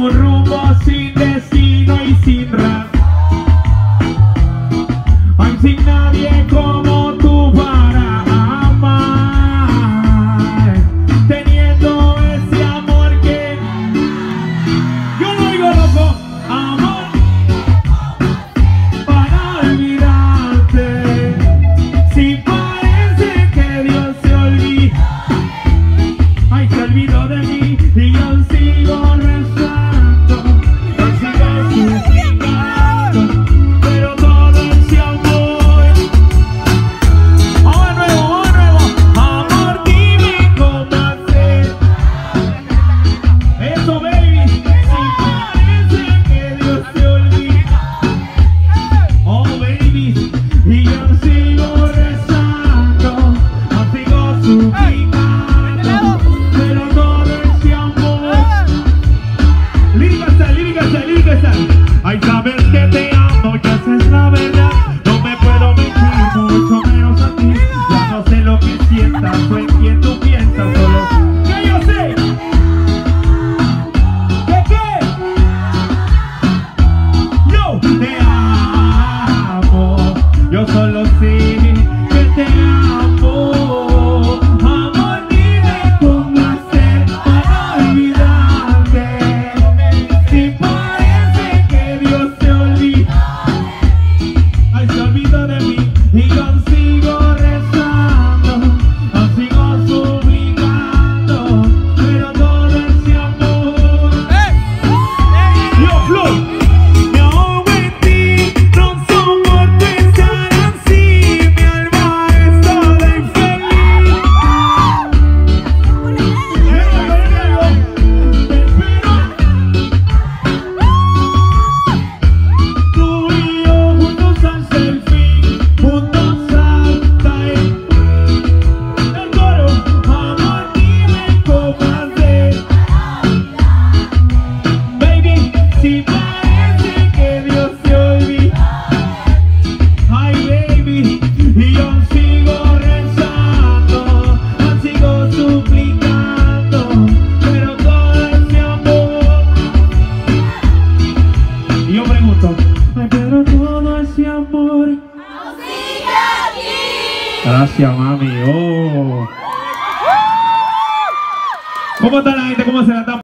un rumbo sin destino y sin ras. Ay, sin nadie como tú para amar, teniendo ese amor que yo no oigo, loco. Amor para olvidarte, si parece que Dios se olvida. Ay, se olvidó de mí y yo sigo rezando, yo sigo suplicando, pero todo ese amor. Vamos de nuevo, amor, dime cómo hacer eso, baby, si parece que Dios se olvida. Oh, baby, y yo sigo rezando, yo sigo suplicando, pero todo ese amor. Lírica está. Ay, sabes que te amo, ya esa es la verdad. No me puedo mentir, mucho menos a ti. Ya no sé lo que sientas o en quién tú piensas, solo que yo sé. ¿Qué? Yo te amo, yo solo sé que te amo. Amor, dime cómo hacer para olvidarte, si parece que Dios se olvida. Ay, se olvidó de mí y yo sigo rezando, yo sigo suplicando, pero todo ese amor. Yo, Flow, me ahogo en ti, no soporto estar así, mi alma está de infeliz. Te espero, tú y yo juntos hasta el fin, juntos hasta el coro. Amor, dime cómo hacer, baby, si parece que Dios se olvida. Ay, baby, y yo sigo rezando, yo sigo suplicando, pero todo ese amor. Y yo pregunto, ay, pero todo ese amor. Gracias, mami. Oh. ¿Cómo está la gente? ¿Cómo se la está